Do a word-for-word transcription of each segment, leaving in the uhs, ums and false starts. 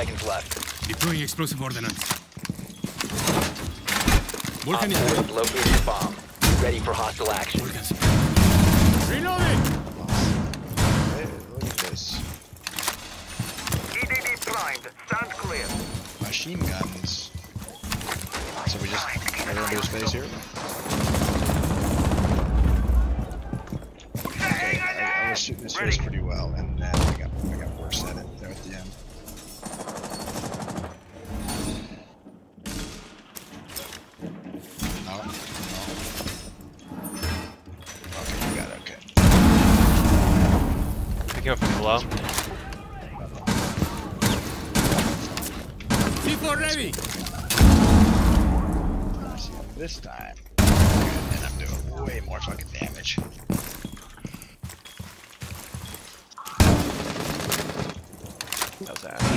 seconds left. Deploying explosive ordnance. Op four has located a bomb. Ready for hostile action. Reloading! Hey, look at this. E D D primed. Stand clear. Machine guns. So we just everyone do a space here? Okay, I, I was shooting his face pretty well, and then I got I got worse at it there at the end. No, no. Okay, you got it. Okay. Picking up from below. C four ready! See, this time, and I'm doing way more fucking damage. That was Ash.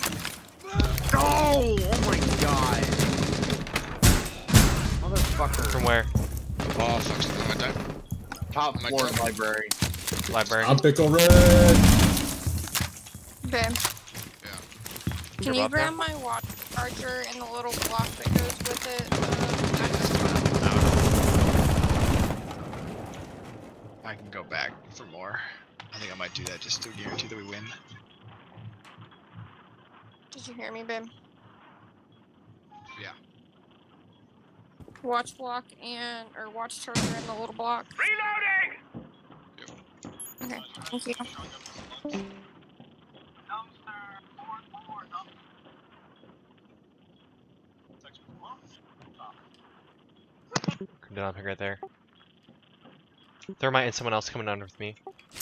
Oh! Oh my god! Motherfucker. From where? Oh, fuck, something like that. Top My floor turn. library. Library. I'm pickle red. Babe, Yeah. can you grab my watch charger and the little block that goes with it? I can go back for more. I think I might do that just to guarantee that we win. Did you hear me, babe? Yeah. Watch block and, or watch charger and the little block. Reloading! Okay, thank you. Come down here right there. Thermite and someone else coming under with me.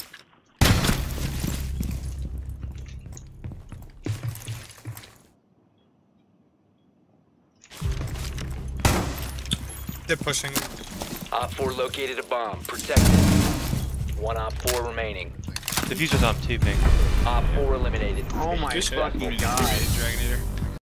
They're pushing. Op four located a bomb. Protect it. One Op four remaining. Diffuser's on two, ping. Op four eliminated. Oh my Good shit. fucking god. Dragon Eater.